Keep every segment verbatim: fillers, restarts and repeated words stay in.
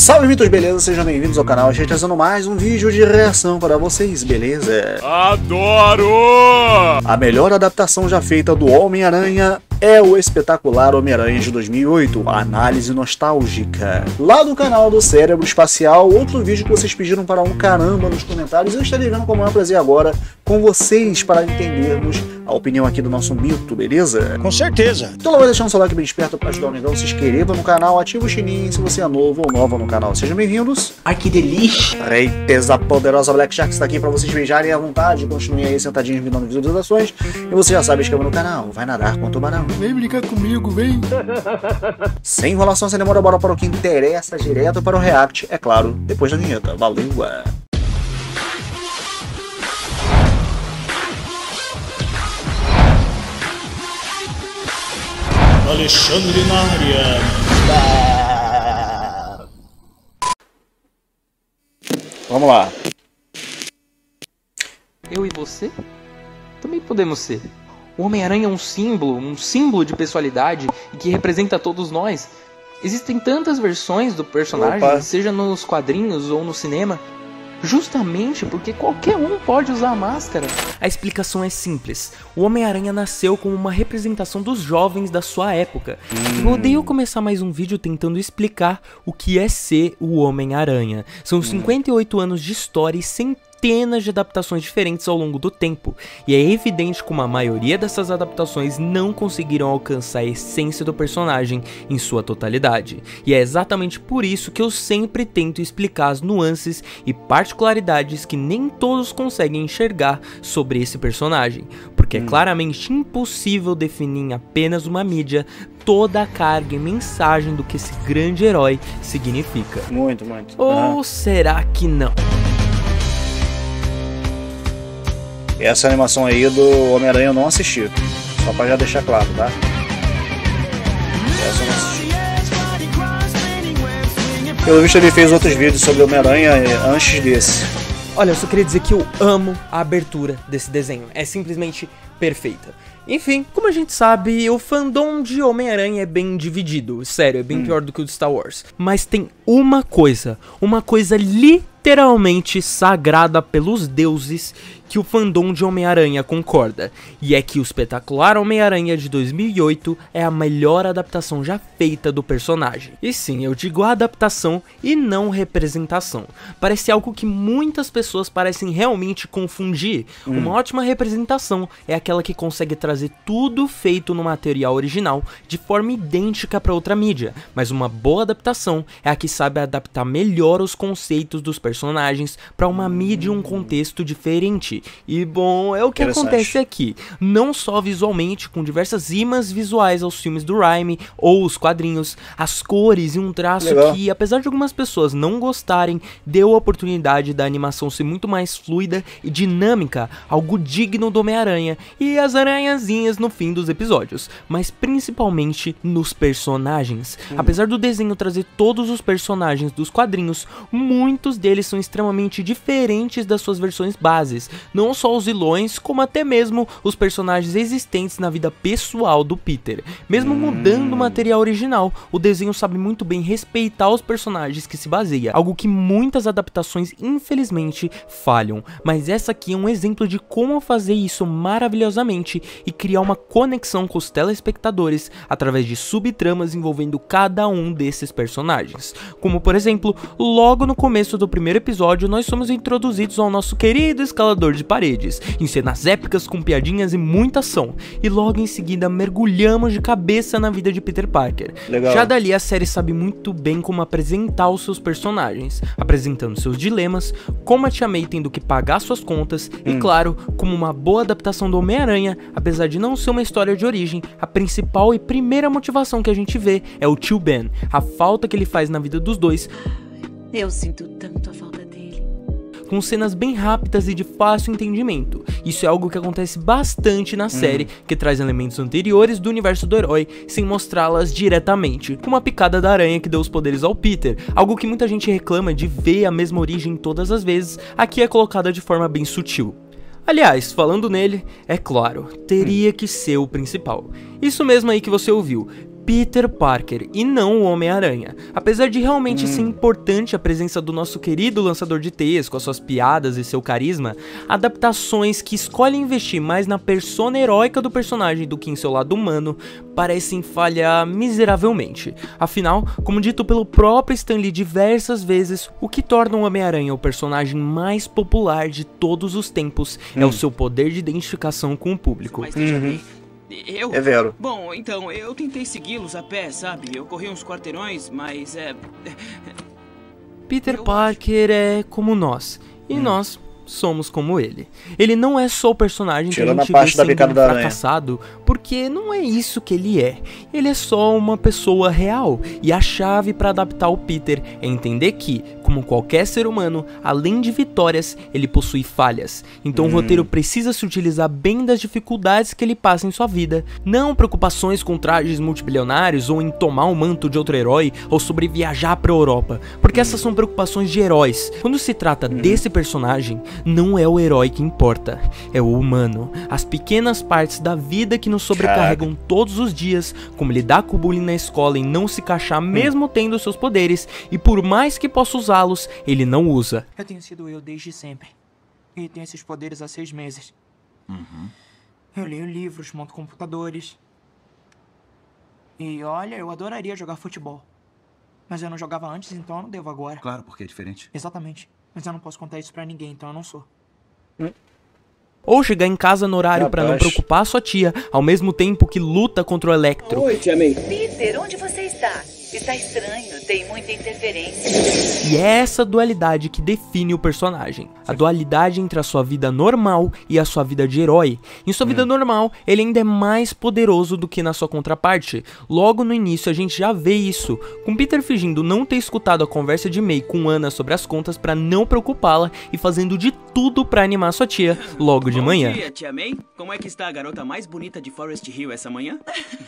Salve mitos, beleza? Sejam bem-vindos ao canal. A gente trazendo mais um vídeo de reação para vocês, beleza? Adoro! A melhor adaptação já feita do Homem-Aranha é o espetacular Homem-Aranha de dois mil e oito, a análise nostálgica. Lá do canal do Cérebro Espacial, outro vídeo que vocês pediram para um caramba nos comentários, eu estarei vendo como é prazer agora com vocês para entendermos a opinião aqui do nosso mito, beleza? Com certeza. Então não vai deixando o seu like bem esperto para ajudar o negão, se inscreva no canal, ativa o sininho se você é novo ou nova no canal. Sejam bem-vindos. Ai, que delícia! Reiteza poderosa Black Shark está aqui para vocês beijarem à vontade, continuem aí sentadinhos me dando visualizações. E você já sabe, inscreva no canal, vai nadar com o tubarão. Vem brincar comigo, vem. Sem enrolação, sem demora, bora para o que interessa, direto para o react, é claro, depois da vinheta. Valeu! Alexandre na área. Vamos lá. Eu e você também podemos ser. O Homem-Aranha é um símbolo, um símbolo de pessoalidade e que representa todos nós. Existem tantas versões do personagem, Opa. seja nos quadrinhos ou no cinema, justamente porque qualquer um pode usar a máscara. A explicação é simples. O Homem-Aranha nasceu como uma representação dos jovens da sua época. Hum. Eu odeio começar mais um vídeo tentando explicar o que é ser o Homem-Aranha. São hum. cinquenta e oito anos de história e centenas de adaptações diferentes ao longo do tempo. E é evidente como a maioria dessas adaptações não conseguiram alcançar a essência do personagem em sua totalidade. E é exatamente por isso que eu sempre tento explicar as nuances e particularidades que nem todos conseguem enxergar sobre esse personagem, porque é claramente impossível definir em apenas uma mídia toda a carga e mensagem do que esse grande herói significa. Muito, muito. Ou uhum. será será que não? Essa animação aí do Homem-Aranha eu não assisti, só pra já deixar claro, tá? Essa eu não assisti. Pelo visto ele fez outros vídeos sobre Homem-Aranha antes desse. Olha, eu só queria dizer que eu amo a abertura desse desenho, é simplesmente perfeita. Enfim, como a gente sabe, o fandom de Homem-Aranha é bem dividido, sério, é bem hum. pior do que o de Star Wars. Mas tem uma coisa, uma coisa literalmente sagrada pelos deuses que o fandom de Homem-Aranha concorda, e é que o espetacular Homem-Aranha de dois mil e oito é a melhor adaptação já feita do personagem. E sim, eu digo adaptação e não representação. Parece algo que muitas pessoas parecem realmente confundir. Hum. Uma ótima representação é aquela que consegue trazer tudo feito no material original de forma idêntica para outra mídia, mas uma boa adaptação é a que sabe adaptar melhor os conceitos dos personagens para uma mídia e um contexto diferente. E bom, é o que acontece aqui, não só visualmente, com diversas imãs visuais aos filmes do Raimi ou os quadrinhos, as cores e um traço Legal. que, apesar de algumas pessoas não gostarem, deu a oportunidade da animação ser muito mais fluida e dinâmica, algo digno do Homem-Aranha e as aranhazinhas no fim dos episódios, mas principalmente nos personagens. Hum. Apesar do desenho trazer todos os personagens dos quadrinhos, muitos deles são extremamente diferentes das suas versões bases. Não só os vilões, como até mesmo os personagens existentes na vida pessoal do Peter. Mesmo mudando o material original, o desenho sabe muito bem respeitar os personagens que se baseia, algo que muitas adaptações infelizmente falham. Mas essa aqui é um exemplo de como fazer isso maravilhosamente e criar uma conexão com os telespectadores através de subtramas envolvendo cada um desses personagens. Como por exemplo, logo no começo do primeiro episódio nós somos introduzidos ao nosso querido escalador de paredes, em cenas épicas com piadinhas e muita ação, e logo em seguida mergulhamos de cabeça na vida de Peter Parker. Legal. Já dali a série sabe muito bem como apresentar os seus personagens, apresentando seus dilemas, como a Tia May tendo que pagar suas contas, hum. e claro, como uma boa adaptação do Homem-Aranha, apesar de não ser uma história de origem, a principal e primeira motivação que a gente vê é o tio Ben, a falta que ele faz na vida dos dois. Eu sinto tanto a falta dele. Com cenas bem rápidas e de fácil entendimento. Isso é algo que acontece bastante na série, hum. que traz elementos anteriores do universo do herói, sem mostrá-las diretamente, como a picada da aranha que deu os poderes ao Peter, algo que muita gente reclama de ver a mesma origem todas as vezes, aqui é colocada de forma bem sutil. Aliás, falando nele, é claro, teria que ser o principal. Isso mesmo aí que você ouviu. Peter Parker e não o Homem-Aranha. Apesar de realmente hum. ser importante a presença do nosso querido lançador de teias com as suas piadas e seu carisma, adaptações que escolhem investir mais na persona heróica do personagem do que em seu lado humano parecem falhar miseravelmente. Afinal, como dito pelo próprio Stan Lee diversas vezes, o que torna o Homem-Aranha o personagem mais popular de todos os tempos hum. é o seu poder de identificação com o público. Uhum. Eu? É vero. Bom, então, eu tentei segui-los a pé, sabe? Eu corri uns quarteirões, mas é... Peter eu Parker é como nós, e hum. nós somos como ele. Ele não é só o personagem Tirando que a gente a parte vê da sendo um da fracassado, porque não é isso que ele é. Ele é só uma pessoa real, e a chave para adaptar o Peter é entender que, como qualquer ser humano, além de vitórias, ele possui falhas. Então hum. o roteiro precisa se utilizar bem das dificuldades que ele passa em sua vida, não preocupações com trajes multibilionários, ou em tomar o manto de outro herói, ou sobre viajar para a Europa, porque essas são preocupações de heróis. Quando se trata hum. desse personagem, não é o herói que importa, é o humano. As pequenas partes da vida que nos sobrecarregam Caraca. todos os dias, como lidar com o bullying na escola e não se encaixar mesmo hum. tendo seus poderes, e por mais que possa usá-los, ele não usa. Eu tenho sido eu desde sempre, e tenho esses poderes há seis meses. Uhum. Eu leio livros, monto computadores. E olha, eu adoraria jogar futebol. Mas eu não jogava antes, então eu não devo agora. Claro, porque é diferente. Exatamente. Mas eu não posso contar isso pra ninguém, então eu não sou. Hum. Ou chegar em casa no horário pra não preocupar sua tia, ao mesmo tempo que luta contra o Electro. Oi, tia May. Peter, onde você está? Está estranho, tem muita interferência. E é essa dualidade que define o personagem. A dualidade entre a sua vida normal e a sua vida de herói. Em sua vida hum. normal, ele ainda é mais poderoso do que na sua contraparte. Logo no início a gente já vê isso, com Peter fingindo não ter escutado a conversa de May com Ana sobre as contas pra não preocupá-la e fazendo de tudo pra animar sua tia logo de Bom manhã. Bom dia, tia May. Como é que está a garota mais bonita de Forest Hill essa manhã?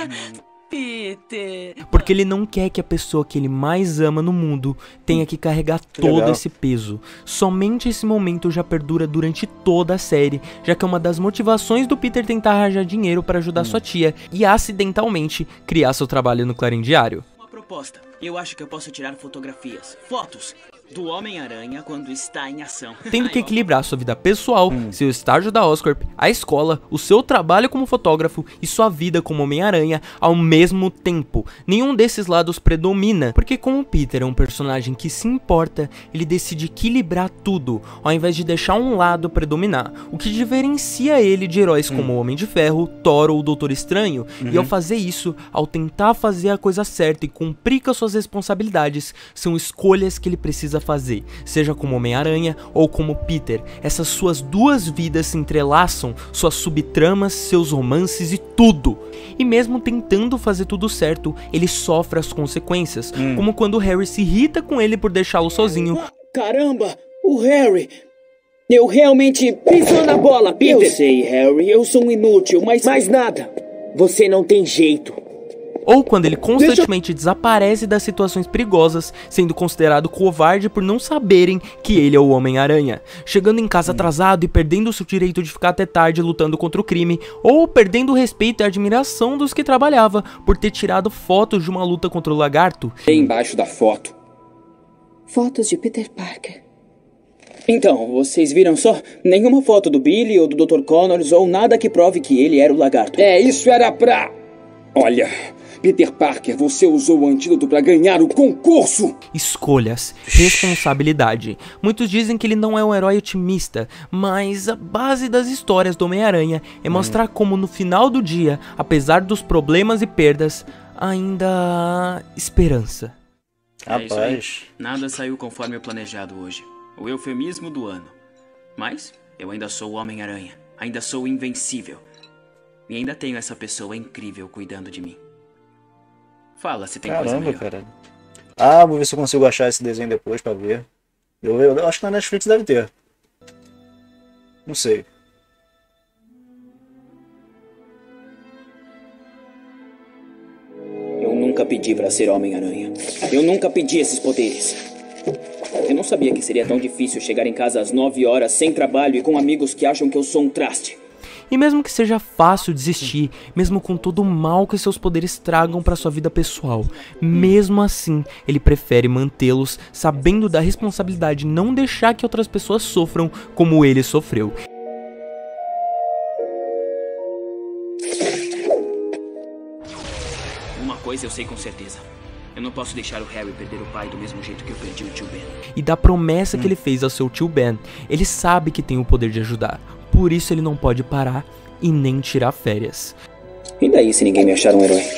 Peter. Porque ele não quer que a pessoa que ele mais ama no mundo tenha que carregar todo Legal. esse peso. Somente esse momento já perdura durante toda a série, já que é uma das motivações do Peter tentar arranjar dinheiro para ajudar hum. sua tia e acidentalmente criar seu trabalho no Clarim Diário. Uma proposta. Eu acho que eu posso tirar fotografias, fotos do Homem-Aranha quando está em ação. Tendo que equilibrar sua vida pessoal, hum. seu estágio da Oscorp, a escola, o seu trabalho como fotógrafo e sua vida como Homem-Aranha ao mesmo tempo. Nenhum desses lados predomina, porque como Peter é um personagem que se importa, ele decide equilibrar tudo, ao invés de deixar um lado predominar, o que diferencia ele de heróis hum. como o Homem de Ferro, Thor ou o Doutor Estranho, uhum. e ao fazer isso, ao tentar fazer a coisa certa e cumprir com as suas responsabilidades, são escolhas que ele precisa fazer, seja como Homem-Aranha ou como Peter. Essas suas duas vidas se entrelaçam, suas subtramas, seus romances e tudo. E mesmo tentando fazer tudo certo, ele sofre as consequências, hum. como quando Harry se irrita com ele por deixá-lo sozinho. Caramba, o Harry! Eu realmente pisou na bola, Peter! Eu sei, Harry, eu sou um inútil, mas... Mais nada! Você não tem jeito. Ou quando ele constantemente desaparece das situações perigosas, sendo considerado covarde por não saberem que ele é o Homem-Aranha. Chegando em casa atrasado e perdendo o seu direito de ficar até tarde lutando contra o crime, ou perdendo o respeito e a admiração dos que trabalhava por ter tirado fotos de uma luta contra o lagarto. Embaixo da foto. Fotos de Peter Parker. Então, vocês viram só? Nenhuma foto do Billy ou do doutor Connors ou nada que prove que ele era o lagarto. É, isso era pra... Olha... Peter Parker, você usou o antídoto para ganhar o concurso! Escolhas, responsabilidade. Muitos dizem que ele não é um herói otimista, mas a base das histórias do Homem-Aranha é mostrar hum. como no final do dia, apesar dos problemas e perdas, ainda há esperança. É isso aí. Nada saiu conforme o planejado hoje. O eufemismo do ano. Mas eu ainda sou o Homem-Aranha. Ainda sou invencível. E ainda tenho essa pessoa incrível cuidando de mim. Fala se tem Caramba, coisa melhor. Cara. Ah, vou ver se eu consigo achar esse desenho depois pra ver. Eu, eu, eu acho que na Netflix deve ter. Não sei. Eu nunca pedi pra ser Homem-Aranha. Eu nunca pedi esses poderes. Eu não sabia que seria tão difícil chegar em casa às nove horas sem trabalho e com amigos que acham que eu sou um traste. E mesmo que seja fácil desistir, mesmo com todo o mal que seus poderes tragam para sua vida pessoal, mesmo assim, ele prefere mantê-los sabendo da responsabilidade de não deixar que outras pessoas sofram como ele sofreu. Uma coisa eu sei com certeza. Eu não posso deixar o Harry perder o pai do mesmo jeito que eu perdi o tio Ben. E da promessa hum. que ele fez ao seu tio Ben, ele sabe que tem o poder de ajudar. Por isso ele não pode parar e nem tirar férias. E daí se ninguém me achar um herói?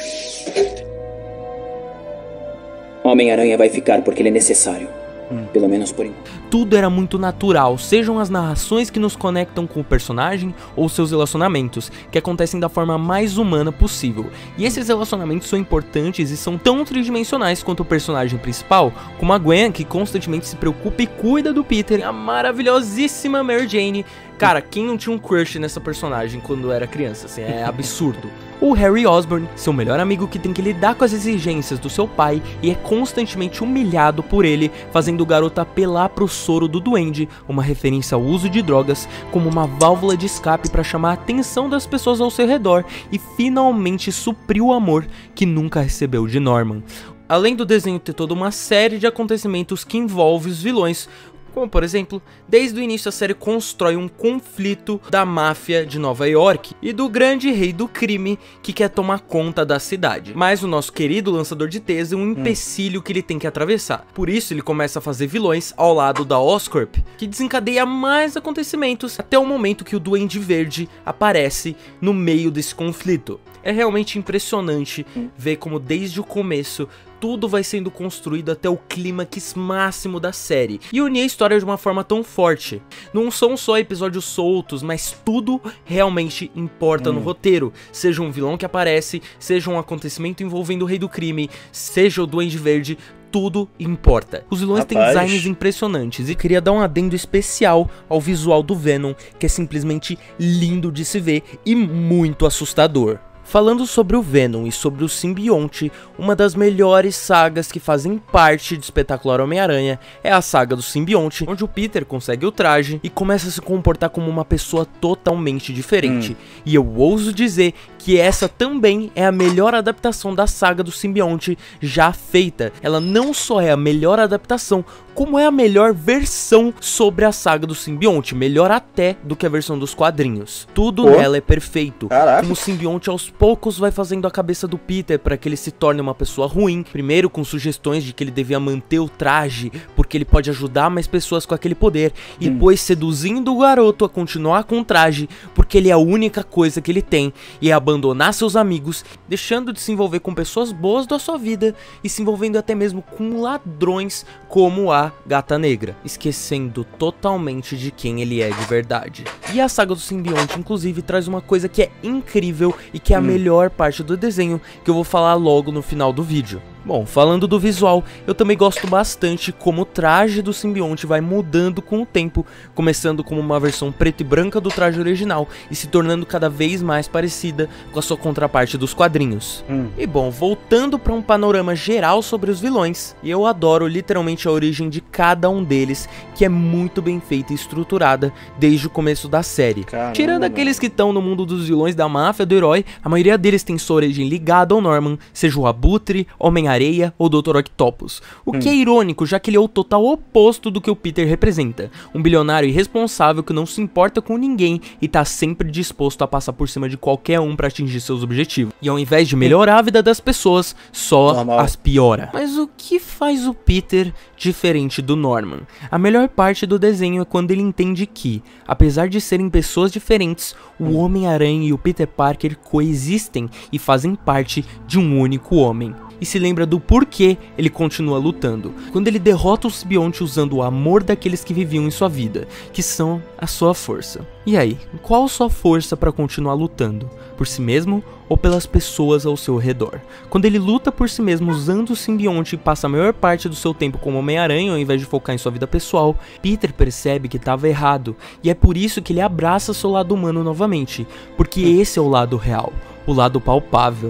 Homem-Aranha vai ficar porque ele é necessário. Hum. Pelo menos por enquanto. Tudo era muito natural, sejam as narrações que nos conectam com o personagem ou seus relacionamentos, que acontecem da forma mais humana possível. E esses relacionamentos são importantes e são tão tridimensionais quanto o personagem principal, como a Gwen, que constantemente se preocupa e cuida do Peter, e a maravilhosíssima Mary Jane. Cara, quem não tinha um crush nessa personagem quando era criança, assim, é absurdo. O Harry Osborn, seu melhor amigo que tem que lidar com as exigências do seu pai e é constantemente humilhado por ele, fazendo o garoto apelar pro soro do duende, uma referência ao uso de drogas, como uma válvula de escape para chamar a atenção das pessoas ao seu redor e finalmente suprir o amor que nunca recebeu de Norman. Além do desenho ter toda uma série de acontecimentos que envolvem os vilões, como por exemplo, desde o início a série constrói um conflito da máfia de Nova York e do grande rei do crime que quer tomar conta da cidade. Mas o nosso querido lançador de teias é um empecilho que ele tem que atravessar. Por isso ele começa a fazer vilões ao lado da Oscorp, que desencadeia mais acontecimentos até o momento que o Duende Verde aparece no meio desse conflito. É realmente impressionante ver como desde o começo tudo vai sendo construído até o clímax máximo da série e unir a história de uma forma tão forte. Não são só episódios soltos, mas tudo realmente importa hum. no roteiro. Seja um vilão que aparece, seja um acontecimento envolvendo o Rei do Crime, seja o Duende Verde, tudo importa. Os vilões Rapaz. têm designs impressionantes e queria dar um adendo especial ao visual do Venom, que é simplesmente lindo de se ver e muito assustador. Falando sobre o Venom e sobre o simbionte, uma das melhores sagas que fazem parte do espetacular Homem-Aranha é a saga do simbionte, onde o Peter consegue o traje e começa a se comportar como uma pessoa totalmente diferente. Hum. E eu ouso dizer que essa também é a melhor adaptação da saga do simbionte já feita. Ela não só é a melhor adaptação, como é a melhor versão sobre a saga do simbionte, melhor até do que a versão dos quadrinhos. Tudo Pô. nela é perfeito. Caraca. Como o simbionte aos poucos vai fazendo a cabeça do Peter para que ele se torne uma pessoa ruim, primeiro com sugestões de que ele devia manter o traje porque ele pode ajudar mais pessoas com aquele poder, e hum. depois seduzindo o garoto a continuar com o traje porque ele é a única coisa que ele tem, e abandonar seus amigos, deixando de se envolver com pessoas boas da sua vida e se envolvendo até mesmo com ladrões como a Gata Negra, esquecendo totalmente de quem ele é de verdade. E a saga do simbionte inclusive traz uma coisa que é incrível e que é a hum. melhor parte do desenho, que eu vou falar logo no final do vídeo. Bom, falando do visual, eu também gosto bastante como o traje do simbionte vai mudando com o tempo, começando como uma versão preta e branca do traje original e se tornando cada vez mais parecida com a sua contraparte dos quadrinhos. Hum. E bom, voltando para um panorama geral sobre os vilões, e eu adoro literalmente a origem de cada um deles, que é muito bem feita e estruturada desde o começo da série. Caramba, Tirando aqueles que estão no mundo dos vilões da máfia do herói, a maioria deles tem sua origem ligada ao Norman, seja o Abutre, Homem Areia ou doutor Octopus, o hum. que é irônico, já que ele é o total oposto do que o Peter representa, um bilionário irresponsável que não se importa com ninguém e tá sempre disposto a passar por cima de qualquer um para atingir seus objetivos, e ao invés de melhorar a vida das pessoas, só Normal. as piora. Mas o que faz o Peter diferente do Norman? A melhor parte do desenho é quando ele entende que, apesar de serem pessoas diferentes, o Homem-Aranha e o Peter Parker coexistem e fazem parte de um único homem. E se lembra do porquê ele continua lutando, quando ele derrota o simbionte usando o amor daqueles que viviam em sua vida, que são a sua força. E aí, qual a sua força para continuar lutando? Por si mesmo ou pelas pessoas ao seu redor? Quando ele luta por si mesmo usando o simbionte e passa a maior parte do seu tempo como Homem-Aranha ao invés de focar em sua vida pessoal, Peter percebe que estava errado, e é por isso que ele abraça seu lado humano novamente, porque esse é o lado real, o lado palpável.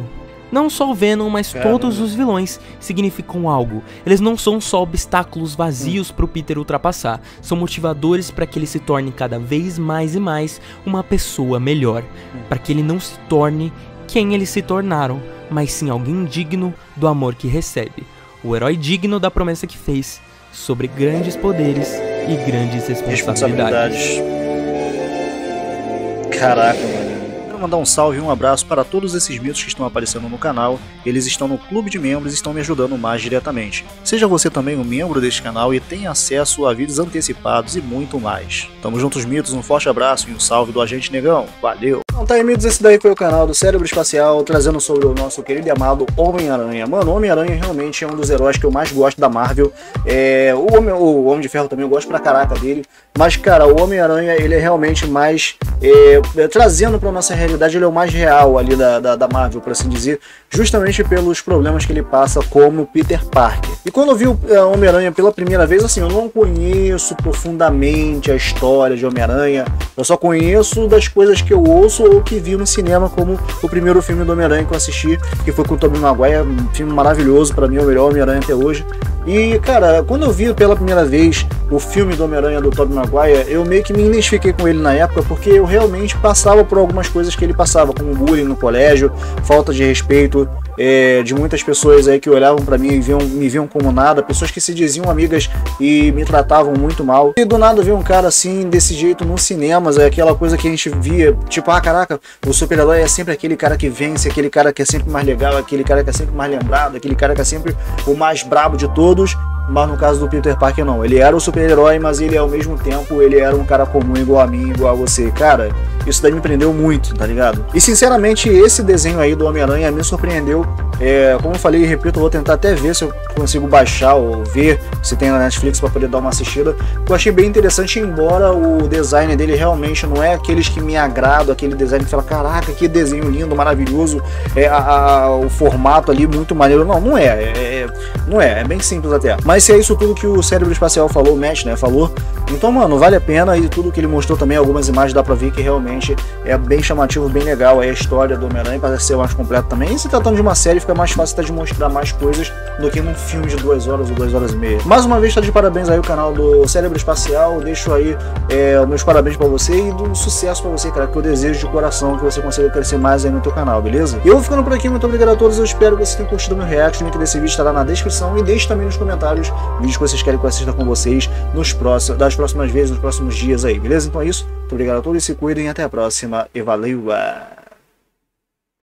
Não só o Venom, mas Caramba. todos os vilões significam algo. Eles não são só obstáculos vazios hum. pro Peter ultrapassar, são motivadores para que ele se torne cada vez mais e mais uma pessoa melhor, hum. para que ele não se torne quem eles se tornaram, mas sim alguém digno do amor que recebe, o herói digno da promessa que fez sobre grandes poderes e grandes responsabilidades. responsabilidades. Caraca, mano. Quero mandar um salve e um abraço para todos esses mitos que estão aparecendo no canal. Eles estão no clube de membros e estão me ajudando mais diretamente. Seja você também um membro deste canal e tenha acesso a vídeos antecipados e muito mais. Tamo juntos, mitos, um forte abraço e um salve do Agente Negão. Valeu! Então tá aí, mitos, esse daí foi o canal do Cérebro Espacial, trazendo sobre o nosso querido e amado Homem-Aranha. Mano, o Homem-Aranha realmente é um dos heróis que eu mais gosto da Marvel. É, o, Homem, o Homem de Ferro também eu gosto pra caraca dele. Mas, cara, o Homem-Aranha, ele é realmente mais... É, é, trazendo pra nossa realidade, ele é o mais real ali da, da, da Marvel, por assim dizer. Justamente pelos problemas que ele passa como Peter Parker. E quando eu vi o Homem-Aranha pela primeira vez, assim, eu não conheço profundamente a história de Homem-Aranha. Eu só conheço das coisas que eu ouço ou que vi no cinema, como o primeiro filme do Homem-Aranha que eu assisti, que foi com o Tobey Maguire, um filme maravilhoso, pra mim é o melhor Homem-Aranha até hoje. E, cara, quando eu vi pela primeira vez o filme do Homem-Aranha do Tobey Maguire, eu meio que me identifiquei com ele na época, porque eu realmente passava por algumas coisas que ele passava, como bullying no colégio, falta de respeito é, de muitas pessoas aí que olhavam pra mim e viam, me viam como nada, pessoas que se diziam amigas e me tratavam muito mal. E do nada ver um cara assim, desse jeito, nos cinemas, é aquela coisa que a gente via, tipo, ah, caraca, o super-herói é sempre aquele cara que vence, aquele cara que é sempre mais legal, aquele cara que é sempre mais lembrado, aquele cara que é sempre o mais brabo de todos. Mas no caso do Peter Parker não, ele era o super-herói, mas ele ao mesmo tempo, ele era um cara comum igual a mim, igual a você. Cara, isso daí me prendeu muito, tá ligado? E sinceramente, esse desenho aí do Homem-Aranha me surpreendeu. É, como eu falei e repito, eu vou tentar até ver se eu consigo baixar ou ver se tem na Netflix para poder dar uma assistida. Eu achei bem interessante, embora o design dele realmente não é aqueles que me agradam, aquele design que fala, caraca, que desenho lindo, maravilhoso, é, a, a, o formato ali muito maneiro. Não, não é, é, não é, é bem simples até. Mas se é isso tudo que o Cérebro Espacial falou, o Matt, né, falou, então, mano, vale a pena. E tudo que ele mostrou também, algumas imagens, dá pra ver que realmente é bem chamativo, bem legal aí a história do Homem-Aranha, parece ser mais completo também. E se tratando de uma série, fica mais fácil até de mostrar mais coisas do que num filme de duas horas ou duas horas e meia. Mais uma vez, tá de parabéns aí o canal do Cérebro Espacial. Deixo aí é, meus parabéns pra você e do sucesso pra você, cara, que eu desejo de coração que você consiga crescer mais aí no teu canal, beleza? E eu vou ficando por aqui, muito obrigado a todos, eu espero que vocês tenham curtido meu react, o link desse vídeo estará na descrição e deixe também nos comentários vídeos que vocês querem que eu assista com vocês nos próximos, das próximas vezes, nos próximos dias aí, beleza? Então é isso, muito obrigado a todos, se cuidem, até a próxima e valeu!